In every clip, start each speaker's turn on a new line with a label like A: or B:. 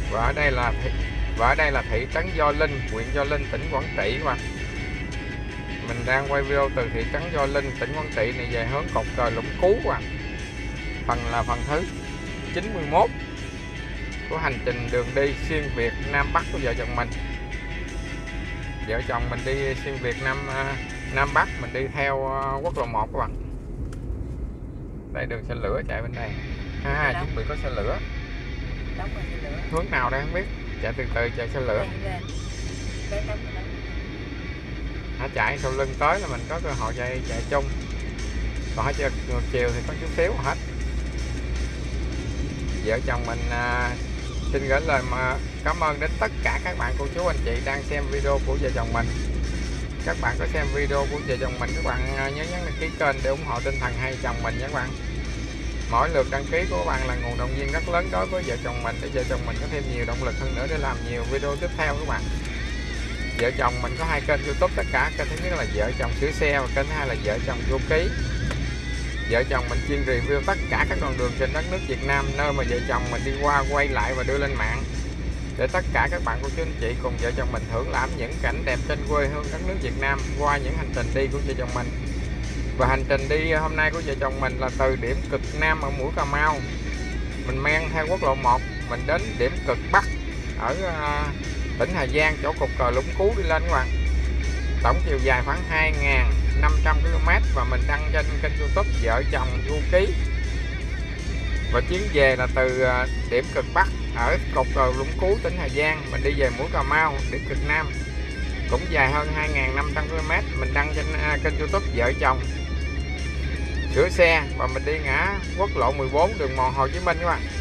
A: Và ở đây là thị trấn Gio Linh, huyện Gio Linh, tỉnh Quảng Trị các bạn. Mình đang quay video từ thị trấn Gio Linh, tỉnh Quảng Trị này về hướng cột cờ Lũng Cú các bạn. Phần là phần thứ 91 của hành trình đường đi xuyên Việt Nam Bắc của vợ chồng mình. Vợ chồng mình đi xuyên Việt Nam Bắc, mình đi theo quốc lộ 1 các bạn. Đây đường xe lửa chạy bên đây. Chuẩn bị có xe lửa. Hướng nào đây không biết. Chạy từ từ chạy xe lửa. Chạy sau lưng tới là mình có cơ hội chạy chung. Còn ngược chiều thì có chút xíu hết. Vợ chồng mình xin gửi lời mà cảm ơn đến tất cả các bạn cô chú anh chị đang xem video của vợ chồng mình. Các bạn có xem video của vợ chồng mình, các bạn nhớ nhấn đăng ký kênh để ủng hộ tinh thần hai vợ chồng mình nhé các bạn. Mỗi lượt đăng ký của các bạn là nguồn động viên rất lớn đối với vợ chồng mình, để vợ chồng mình có thêm nhiều động lực hơn nữa để làm nhiều video tiếp theo các bạn. Vợ chồng mình có hai kênh YouTube, tất cả kênh thứ nhất là vợ chồng sửa xe và kênh thứ hai là vợ chồng vô ký. Vợ chồng mình chuyên review tất cả các đoạn đường trên đất nước Việt Nam, nơi mà vợ chồng mình đi qua, quay lại và đưa lên mạng, để tất cả các bạn cô chú anh chị cùng vợ chồng mình thưởng lãm những cảnh đẹp trên quê hương đất nước Việt Nam qua những hành trình đi của vợ chồng mình. Và hành trình đi hôm nay của vợ chồng mình là từ điểm cực Nam ở mũi Cà Mau, mình men theo quốc lộ 1 mình đến điểm cực Bắc ở tỉnh Hà Giang, chỗ cột cờ Lũng Cú đi lên các bạn. Tổng chiều dài khoảng 2.500 km và mình đăng trên kênh YouTube vợ chồng du ký. Và chuyến về là từ điểm cực Bắc ở cột cờ Lũng Cú tỉnh Hà Giang, mình đi về mũi Cà Mau điểm cực Nam cũng dài hơn 2.500 km, mình đăng trên kênh YouTube vợ chồng sửa xe. Và mình đi ngã quốc lộ 14 đường mòn Hồ Chí Minh các bạn.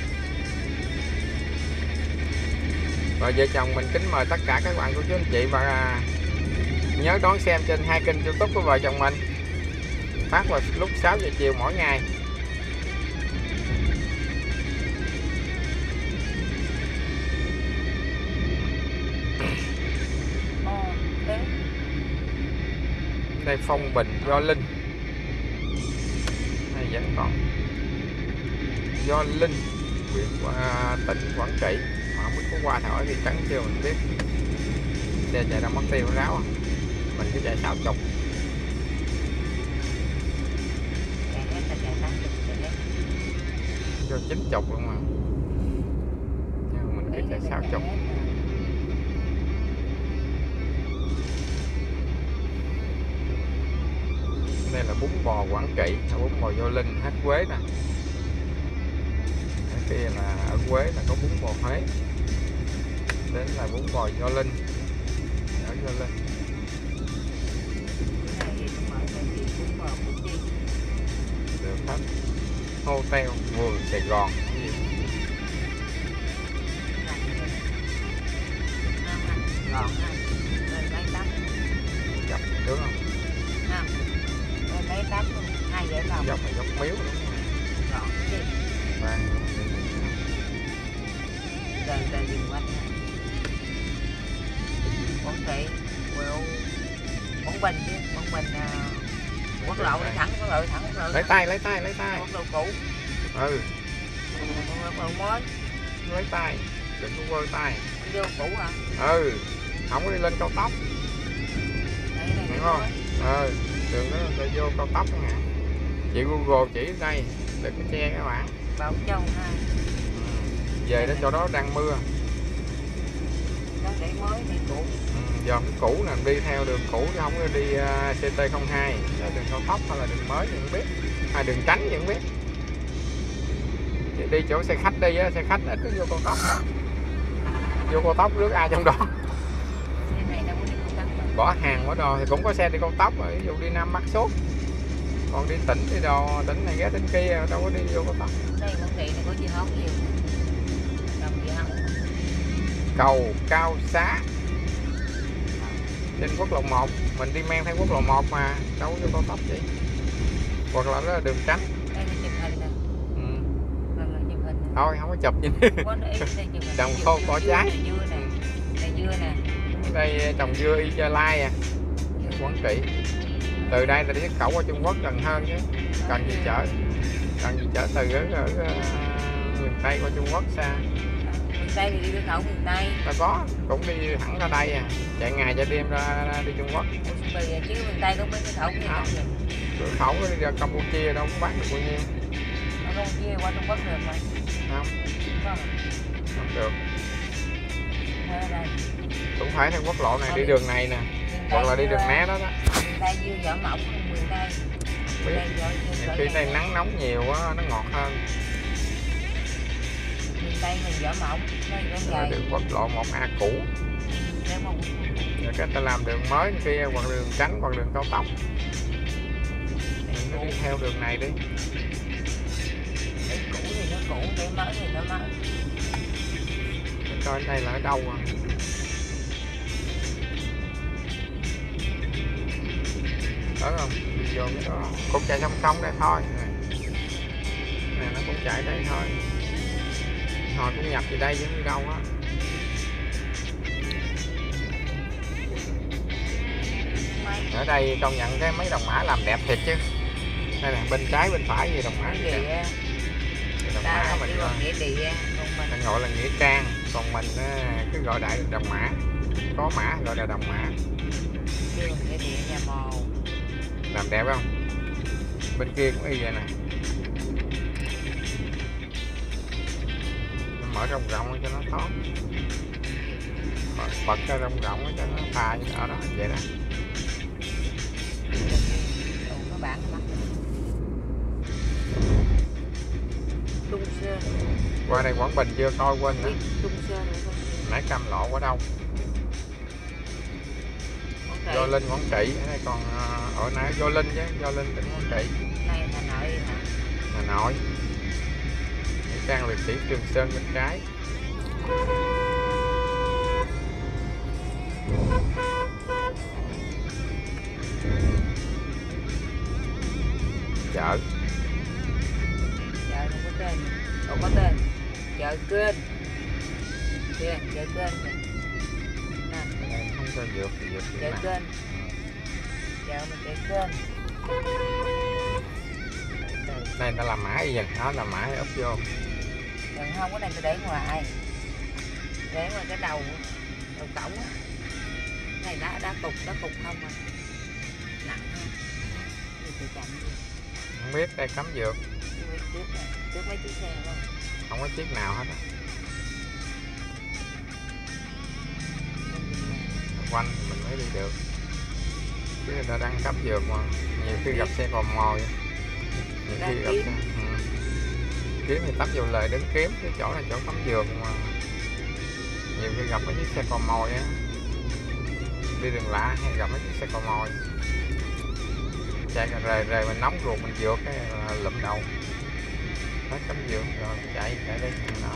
A: Và vợ chồng mình kính mời tất cả các bạn của chú anh chị và nhớ đón xem trên hai kênh YouTube của vợ chồng mình, phát vào lúc 6 giờ chiều mỗi ngày. Đây Phong Bình, Gio Linh. Đây vẫn còn Gio Linh, huyện tỉnh Quảng Trị. Mà không biết có qua thổi thì trắng chưa mình biết. Xe chạy đang mất tiêu ráo à. Mình cứ chạy 60. Cho 90 luôn mà. Nhưng mình cứ chạy 60. Đây là bún bò Quảng Trị, bún bò Gio Linh, hát Quế nè. Ở kia là ở Quế là có bún bò Huế. Đến là bún bò Gio Linh, ở Gio Linh. Đường khách Hotel Vườn Sài Gòn. Dọc đúng không? Dọc này dốc miếu đúng không? Vâng.
B: Đây dừng quanh Quảng Trị, Quảng Bình chứ, Quảng Bình quốc lộ đi thẳng, quốc lộ thẳng, quốc lộ.
A: Lấy tay.
B: Quốc lộ cũ.
A: Ừ.
B: Quốc lộ mới.
A: Lấy tay, đừng có quơ tay.
B: Vô cũ hả?
A: Ừ. Không có đi lên cao tốc. Đúng không? Đường đó là vô cao tốc chẳng hạn. Chị Google chỉ đây, đừng có che các bạn.
B: Bảo Châu ha.
A: Về đến chỗ đó đang mưa.
B: Đó để mới thì cũ.
A: Giờ cái cũ là đi theo đường cũ chứ không có đi CT02, là đường cao tốc hay là đường mới thì không biết, hay đường tránh thì không biết. Chị đi chỗ xe khách đi á, xe khách ít có vô cao tốc. Vô cao tốc rước ai trong đó. Bỏ hàng bỏ đồ thì cũng có xe đi cao tốc rồi, ví dụ đi Nam Bắc suốt. Còn đi tỉnh đi đồ, tỉnh này ghé tỉnh kia đâu có đi vô cao tốc.
B: Đây Quảng Trị này có gì hóng nhiều.
A: Cầu Cao Xá trên quốc lộ 1, mình đi men theo quốc lộ 1 mà đâu có vô cao tốc vậy. Hoặc là đó là đường tránh.
B: Đây là chụp hình nè. Chụp hình nè.
A: Thôi không có chụp gì. Trồng khô cỏ trái.
B: Này dưa nè.
A: Đây trồng dưa y Gia Lai à, Quảng Trị. Từ đây là đi xuất khẩu qua Trung Quốc gần hơn chứ. Cần gì chở từ ở miền Tây qua Trung Quốc xa.
B: Tây thì đi cửa khẩu miền Tây.
A: Ta có cũng đi thẳng ra đây à, chạy ngày chạy đêm ra đi Trung Quốc.
B: Bởi chứ miền Tây có mấy cửa khẩu miền Tây được.
A: Cửa khẩu đi ra Campuchia đâu có bán được bao nhiêu.
B: Ở Campuchia qua Trung Quốc được mà.
A: Không,
B: Không.
A: không được.
B: Ở đây.
A: Cũng phải theo quốc lộ này, đi đường này nè, hoặc là đi đường né đó đó.
B: Miền Tây dưa vỏ mỏng hơn miền Tây.
A: Biết. Khi đây nắng nóng nhiều quá nó ngọt hơn.
B: Miền Tây mình vỏ mỏng, đây nó dày.
A: Đường quốc lộ 1A cũ.
B: Nếu mà
A: Rồi cái ta làm đường mới kia, hoặc đường tránh, hoặc đường cao tốc. Mình cứ đi theo đường này đi.
B: cái cũ thì nó cũ, cái mới thì nó mới.
A: Để coi đây là ở đâu à. Đó không? Đi vô cái đó. Cũng chạy song song đây thôi. Nè nó cũng chạy đây thôi. Hồi cũng nhập về đây chứ đi đâu á. Ở đây công nhận cái mấy đồng mã làm đẹp thiệt chứ. Đây nè, bên trái bên phải gì đồng mã
B: Cái
A: gì
B: gì
A: nè.
B: á,
A: Đồng
B: ta
A: mã
B: là
A: mình
B: kêu
A: gọi,
B: bằng nghĩa địa, còn mình
A: mình gọi là nghĩa trang, còn mình cứ gọi đại đồng mã. Có mã gọi là đồng mã.
B: kêu bằng nghĩa địa nhà mồ.
A: Làm đẹp không? Bên kia cũng y vậy nè. Nó mở rộng rộng cho nó thoáng. Bật ra rộng rộng cho nó pha ở đó vậy đó.
B: Đồ có bản mắt. Trung Sơn.
A: Qua đây Quảng Bình chưa coi quên nữa.
B: Trung Sơn nữa không?
A: Nãy Cam Lộ ở đâu? Do Linh Quảng Trị, ở đây còn ở nãy Do Linh chứ, Do Linh tỉnh Quảng Trị.
B: Này Hà Nội hả?
A: Hà Nội. Nghĩa trang liệt sĩ Trường Sơn bên trái. Chợ.
B: Chợ không có tên. Không có tên. Chợ Kênh. Kìa, chợ Kênh kìa. Nè,
A: Đây không cho dược thì dược
B: chợ
A: nào.
B: Kênh. Chợ mình chợ Kênh.
A: Đây nó làm mã y vậy, nó làm mã úp vô.
B: Đừng không, cái này tôi để ngoài. Để ngoài cái đầu cổng á. Này đá cục không à. Nặng ha. Thì tôi chậm đi.
A: Không biết đây cấm dược.
B: Trước mấy chiếc xe không?
A: Không có chiếc nào hết á. Quanh mình mới đi được. Chứ người ta đang cấm dược mà. Nhiều khi gặp xe cò mò vậy. Nhiều khi gặp xe. Kiếm thì tấp vô lời đứng kiếm, cái chỗ là chỗ cấm dược mà. Nhiều khi gặp mấy chiếc xe cò mồi á. Đi đường lạ hay gặp mấy chiếc xe cò mồi. Chạy rề mình nóng ruột mình vượt cái lụm đầu. Hết cấm dược rồi chạy đi đó.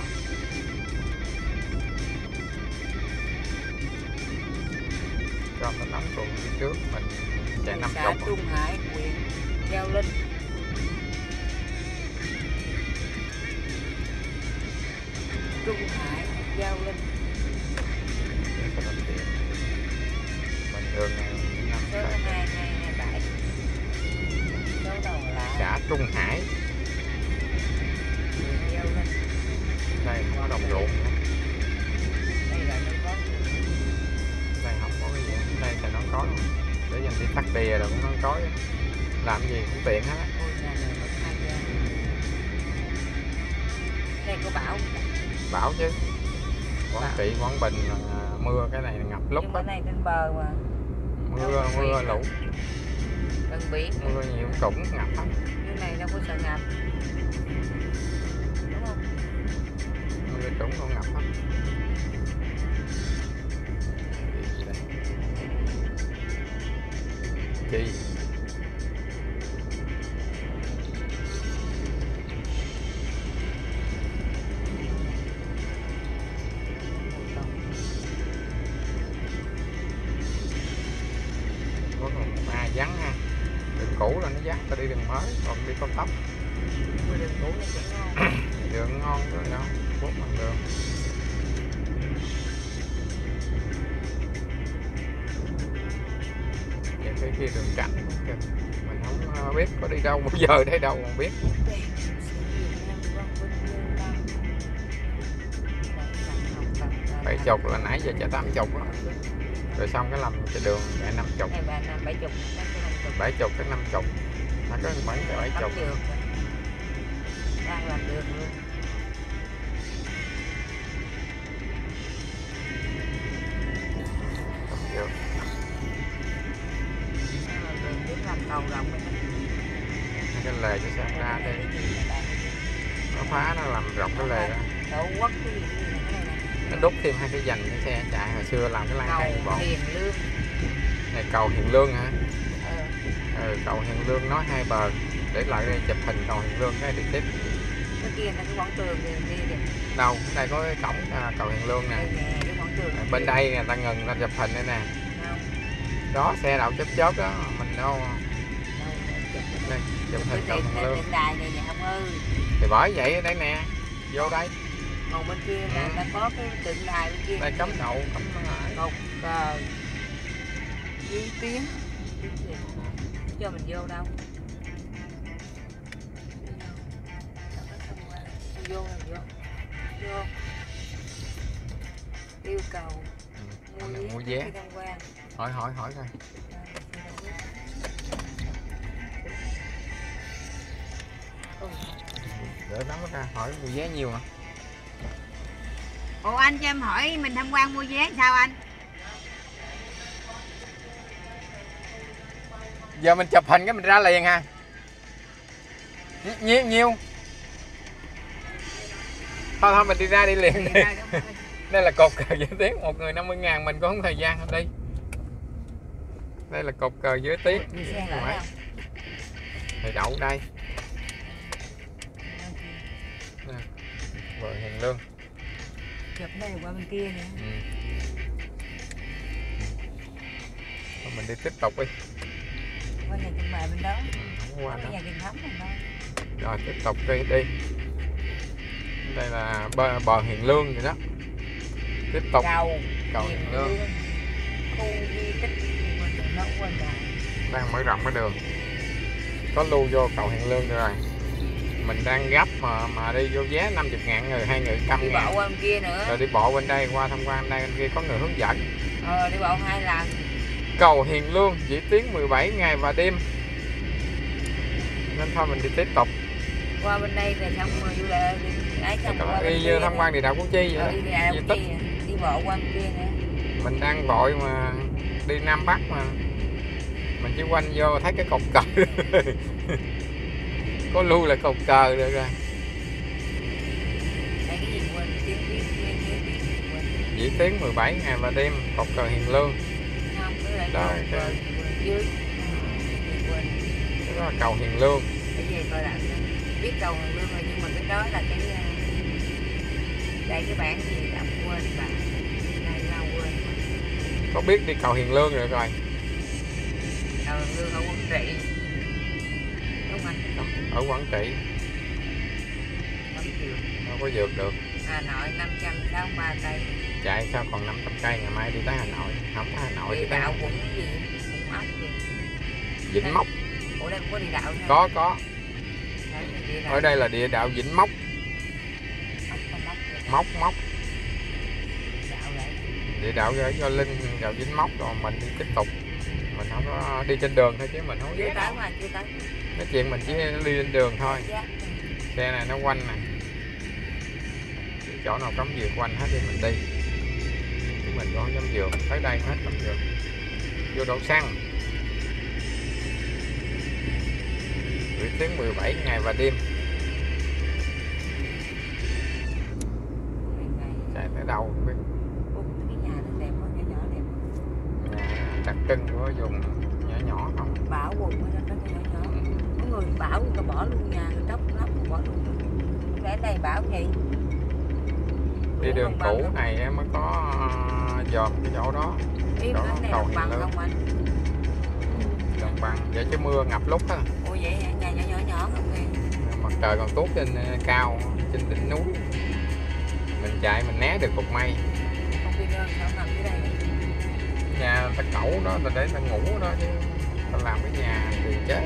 A: Cho mình nóng ruột đi trước mình chạy 50.
B: Xã Trung Hải, huyện Giao Linh. Trung Hải, Giao Linh.
A: Mình đường
B: Số 2227. Số đầu là
A: xã Trung Hải.
B: huyện Giao Linh.
A: Đây không có đồng ruộng nữa.
B: Đây là nó có
A: Đây không có cái gì hết. Đây thì nó có luôn. Để dành đi tắt đìa rồi cũng nó có. Làm gì cũng tiện hết á.
B: ngôi nhà này có 2 gian. Đây có bão.
A: Bão chứ. Quảng Trị, Quảng Bình là mưa cái này ngập lúc
B: Nhưng
A: hết.
B: bữa nay trên bờ mà.
A: Mưa lũ.
B: Gần biển.
A: Mưa nhiều cũng ngập hết.
B: Cái này đâu có sợ ngập. Đúng không?
A: Mưa trũng cũng ngập hết. Chi có còn ma vắng ha, đường cũ là nó vắng, ta đi đường mới, còn đi cao tốc
B: Đường cũ nó vẫn ngon.
A: đường ngon rồi đâu, 4 bằng đường. Vậy khi đường cạnh mình không biết có đi đâu bao giờ đây đâu không biết. 70 là nãy giờ chạy 80 đó. Rồi xong cái làm cái đường chạy 50.
B: Này bà 70
A: 70 tới 50. Nó có bắn chạy 70.
B: Đang làm đường luôn. Làm cầu rộng
A: cái lề cho xe ra đây, nó phá, nó làm rộng cái lề đó, nó đúc thêm 2 cái dành cho xe chạy. Hồi xưa làm cái lan can bọn này, cầu Hiền Lương hả? Cầu Hiền Lương nói 2 bờ, để lại đây chụp hình cầu Hiền Lương cái đi tiếp.
B: Cái kia là cái quảng trường đi
A: đâu, đây có cái cổng cầu Hiền Lương nè. Bên đây người ta ngừng, ta chụp hình đây nè. Đó, xe đậu chớp đó, mình đâu. Đây, chụp hình cầu Hiền Lương. Thì bởi vậy ở đây nè, vô đây.
B: Còn bên kia là có cái tượng đài bên kia.
A: Đây cấm đậu, cấm
B: cột dưới tiếng. Cho mình vô đâu. Vô. Yêu cầu
A: mua vé. Hỏi coi. Để nắm ra hỏi mua vé nhiều hả?
B: Ủa anh cho em hỏi mình tham quan mua vé sao anh?
A: Giờ mình chụp hình cái mình ra liền ha. Nhiêu. Thôi mình đi ra đi liền đi. Đây là cột cờ dưới tiếng, một người 50.000, mình cũng không thời gian đi. Đây là cột cờ dưới tiếng. Thì đậu đây. Vợ Hiền Lương.
B: Chụp đây qua bên kia nè.
A: Mình đi tiếp tục đi.
B: Qua nhà trưng bày bên đó.
A: Qua
B: nhà truyền thống mình thôi.
A: Rồi tiếp tục đi. Đây là bờ Hiền Lương rồi đó. Tiếp tục cầu Hiền Lương.
B: Khu di tích nó quên rồi.
A: Đang mở rộng cái đường. Có lưu vô cầu Hiền Lương rồi. Mình đang gấp mà đi vô vé 50.000 người, 2 người 100.000.
B: Đi bộ qua bên kia nữa.
A: Rồi đi bộ bên đây qua tham quan đây, bên kia có người hướng dẫn.
B: Đi bộ 2 lần.
A: Cầu Hiền Lương chỉ tuyến 17 ngày và đêm. Nên thôi mình đi tiếp tục.
B: Qua bên đây rồi xong rồi du lịch
A: đi tham quan địa đạo Củ Chi vậy đó.
B: Đi bộ qua bên kia nữa.
A: Mình đang vội mà đi Nam Bắc mà. Mình chỉ quanh vô thấy cái cột cờ. Có lưu là cột cờ được rồi. Chỉ tuyến 17 ngày và đêm, cột cờ Hiền Lương. Đó, cái đó là cầu Hiền Lương.
B: Biết cầu Hiền Lương rồi, nhưng mà cái đó là cái đây cái bản gì đọc quên bà. Đây lâu quên.
A: Có biết đi cầu Hiền Lương rồi. Cầu
B: Hiền Lương ở Quảng Trị. Đúng anh?
A: Ở Quảng Trị. Đâu có vượt được.
B: Hà Nội 563 cây.
A: Chạy sao còn 500 cây, ngày mai đi tới Hà Nội. Không tới Hà Nội
B: đi đạo cũng gì? Cũng ốc gì?
A: Vĩnh Mốc.
B: Ủa đây có đi đạo thôi?
A: Có. Ở đây là địa đạo Vĩnh Mốc. Mốc. Địa đạo do Linh, đạo Vĩnh Mốc, rồi mình đi tiếp tục. Mình không có đi trên đường thôi chứ mình không ghé đâu. Cái chuyện mình chỉ đi lên đường thôi. Xe này nó quanh nè. Chỗ nào cấm vượt quanh hết thì mình đi. Chứ mình không dám vượt. Tới đây hết cấm vượt. Vô đổ xăng. Gửi tuyến 17 ngày và đêm. Chạy tới đâu không biết.
B: Cái nhà nó đẹp quá, nhỏ đẹp.
A: Nhà đặc trưng của vùng nhỏ không.
B: Bảo quần nó rất nhỏ. Có người bảo người ta bỏ luôn nhà, người tróc lắm bỏ luôn. Để đây bảo gì?
A: Đi đường cũ này mới có dòm cái chỗ đó. Chỗ cầu Hiền Lương. Đồng bằng, vậy chứ mưa ngập lúc á.
B: Ủa vậy nhà nhỏ không kìa.
A: Mặt trời còn tốt trên cao, trên đỉnh núi. Mình chạy mình né được cục mây.
B: Không biết sao nằm dưới đây.
A: Nhà ta cẩu đó là để ta ngủ đó chứ. Ta làm cái nhà tiền chế.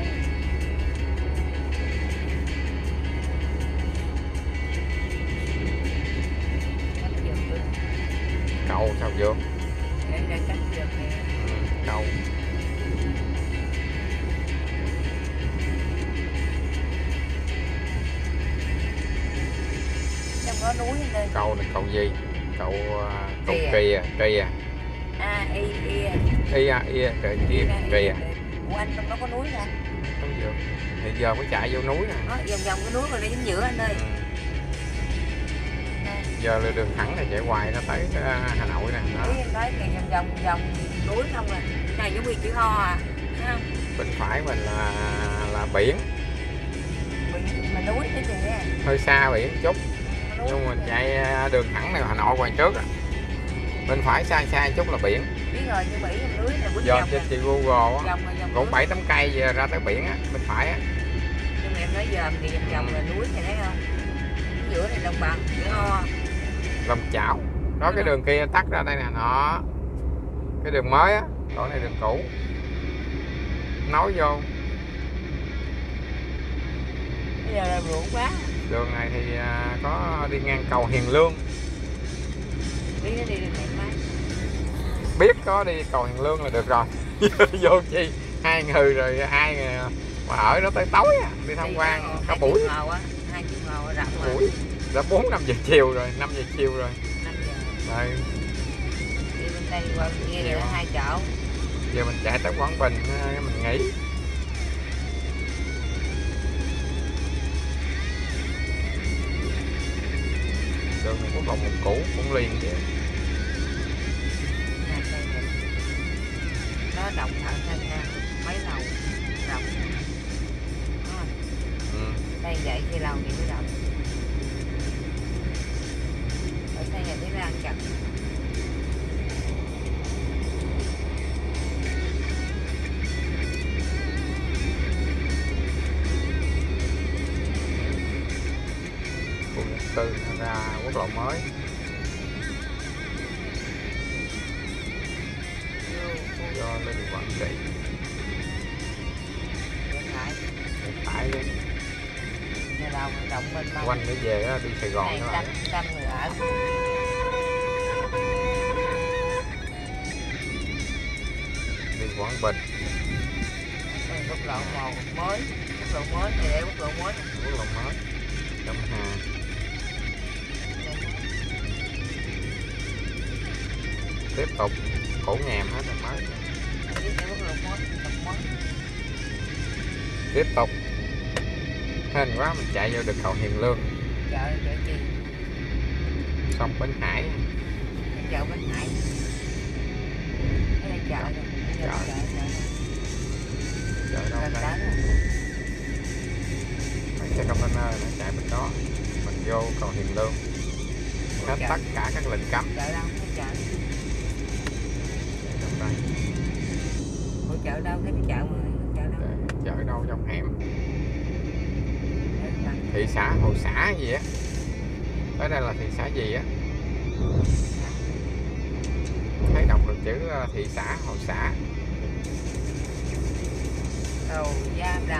A: cầu sao vô.
B: Để cắt được nè.
A: Cầu.
B: Trong có núi lên đây.
A: Cầu này cầu gì? Cầu
B: Kìa.
A: kìa.
B: Ia.
A: Kìa.
B: Ủa anh trong đó có núi nè.
A: Không vô. Thì giờ mới chạy vô núi nè.
B: Đó, vòng vòng cái núi rồi đi chính giữa anh ơi.
A: Giờ là đường thẳng này chạy hoài nó tới Hà Nội nè. Đó.
B: Thấy em nói kìa vòng núi không à. Này giống như chữ O à. Thấy không?
A: Bên phải mình là biển.
B: Mà núi thế kìa.
A: Hơi xa biển chút.
B: Núi
A: Nhưng mà
B: kìa.
A: chạy đường thẳng này Hà Nội ngoài trước à. Bên phải xa chút là biển.
B: Biết rồi, như Mỹ núi là quýnh
A: Giờ
B: vòng
A: trên
B: nè.
A: chị Google á,
B: Vòng rồi, vòng
A: cũng
B: núi.
A: 7-8 cây về ra tới biển á, bên phải á.
B: Nhưng mà em nói dòm thì vòng vòng là núi này thấy không? Cái giữa này đồng bằng, chữ O.
A: Long Chảo. Đó cái đường kia tắt ra đây nè, nó. Cái đường mới á, còn này đường cũ. Nối vô.
B: Bây giờ là ruộng quá.
A: Đường này thì có đi ngang cầu Hiền Lương.
B: Biết nó đi đường này mấy.
A: Biết có đi cầu Hiền Lương là được rồi. Vô chi 2 người rồi 2 người mà ở đó tới tối á, đi tham quan cả buổi.
B: 2 chiếc hồ rộng mà.
A: Buổi. Đã 4-5 giờ chiều rồi, 5 giờ chiều rồi.
B: 5 giờ.
A: Rồi
B: Đi bên đây qua bên kia là 2 chỗ.
A: giờ mình chạy tới Quảng Bình mình nghỉ. Đường này quốc lộ 1 cũ cũng liền chứ.
B: Nó động thẳng thành mấy lầu rộng. Đó. Đây vậy thì lầu thì mới rộng. Ở đây nhà tới ra chặt.
A: Khu dân cư ra quốc lộ mới. Do lên Quảng Trị.
B: Hiện
A: Phải đi.
B: nhà đầu rộng bên mông.
A: Quanh để về á, đi Sài Gòn
B: Này
A: các bạn.
B: trăm người ở.
A: Đi Quảng Bình.
B: Quốc lộ 1 mới. Quốc lộ mới thì để quốc lộ mới.
A: Quốc lộ mới. Cẩm Hà. Tiếp tục cổ ngàm hết rồi mới.
B: Đi để quốc lộ mới.
A: Tiếp tục hên quá mình chạy vô được cầu Hiền Lương.
B: Chợ gì?
A: Xong Bến Hải.
B: Chợ Bến Hải. Đây là chợ rồi.
A: Chợ. Chợ đâu
B: Gần
A: đây?
B: đó.
A: Mấy xe container nó chạy bên đó. Mình vô cầu Hiền Lương. Hết tất cả các lệnh cấm.
B: Chợ đâu? Cái chợ.
A: Trong đây.
B: Ủa chợ đâu? Thấy cái chợ mà. Chợ đâu?
A: Chợ đâu trong hẻm.
B: Đây là
A: Thị xã Hồ xã gì á. Ở đây là thị xã gì á. Thấy đọc được chữ thị xã Hồ xã.
B: Cầu Gia Đằng.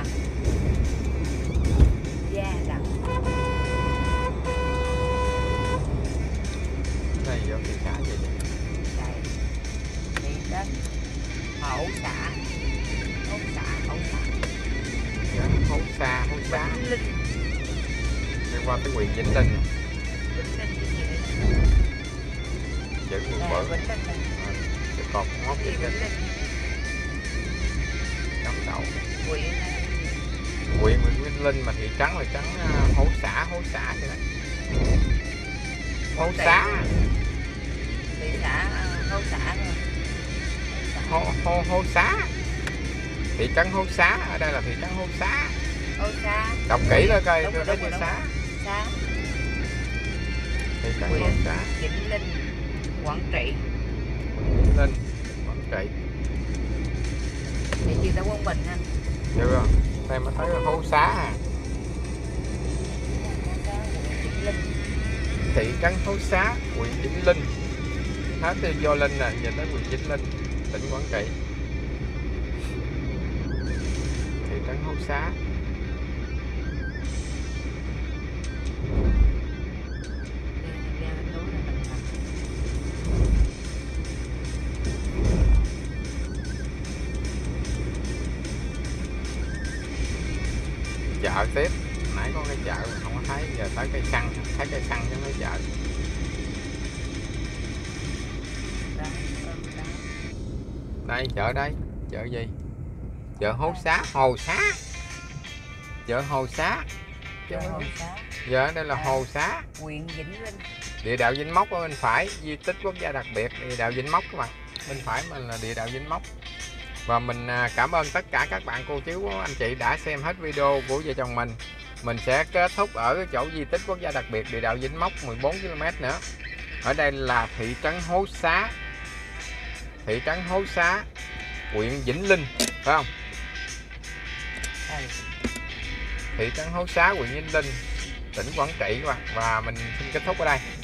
B: Gia Đằng.
A: Đây vô thị xã gì vậy?
B: Đây. Thị trấn Hậu xã. Hậu xã.
A: Hố xa.
B: Vĩnh Linh.
A: Đi qua tới huyện Vĩnh Linh.
B: Vĩnh Linh cái gì đây?
A: Chữ người
B: Nè,
A: bự.
B: Vĩnh Linh này.
A: Chứ còn móc
B: Gì
A: Vĩnh
B: Vĩnh
A: Linh.
B: Linh?
A: Cắm đầu.
B: Huyện này.
A: Huyện Vĩnh Linh mà thị trấn là trấn Hố xã vậy đấy. Hố xã.
B: Thị xã Hậu xã rồi.
A: Hố xã. Thị trấn Hố xã, ở đây là thị trấn Hố xã.
B: Hậu xã.
A: Đọc kỹ lên coi
B: Đúng
A: tôi
B: rồi,
A: nói
B: đúng
A: chữ
B: rồi.
A: xã.
B: Xã.
A: Thị trấn
B: Huyện
A: Hố xã.
B: Vĩnh Linh. Quảng Trị.
A: Vĩnh Linh, Quảng Trị.
B: Thì chị ta Quảng Bình ha.
A: Chưa. Đây mới thấy Hố xã à.
B: Vĩnh Linh.
A: Thị trấn Hố xã, huyện Vĩnh Linh. Hết từ do Linh nè, giờ tới huyện Vĩnh Linh, tỉnh Quảng Trị. Thị trấn Hố xã.
B: Đi ra núi là mình
A: chợ tiếp. Nãy có cái chợ mà không có thấy, giờ tới cây xăng, thấy cây xăng trong cái chợ. Đây chợ đây, chợ gì? Chợ Hố Xá, Hồ Xá. Chợ Hồ Xá. Giờ đây là Hồ Xá,
B: huyện Vĩnh Linh.
A: địa đạo Vĩnh Mốc ở bên phải, di tích quốc gia đặc biệt địa đạo Vĩnh Mốc các bạn. Bên phải mình là địa đạo Vĩnh Mốc. Và mình cảm ơn tất cả các bạn cô chú anh chị đã xem hết video của vợ chồng mình. Mình sẽ kết thúc ở cái chỗ di tích quốc gia đặc biệt địa đạo Vĩnh Mốc 14 km nữa. Ở đây là thị trấn Hố Xá. Thị trấn Hố Xá, huyện Vĩnh Linh, phải không? Thị trấn Hố Xá, huyện Vĩnh Linh, tỉnh Quảng Trị các bạn. Và mình xin kết thúc ở đây.